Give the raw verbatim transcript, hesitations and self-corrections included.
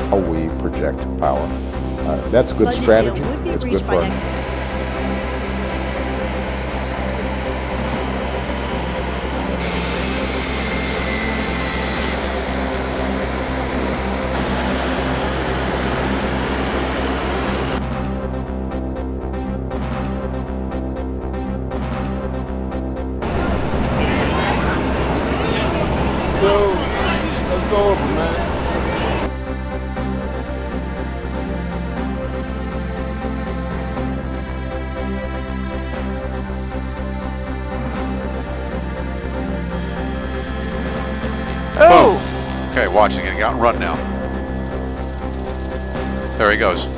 how we project power. Uh, that's good Budget strategy. deal would be It's reached good by for next- So, let's go over, man. Oh! Okay, watch, he's gonna get out and run now. There he goes.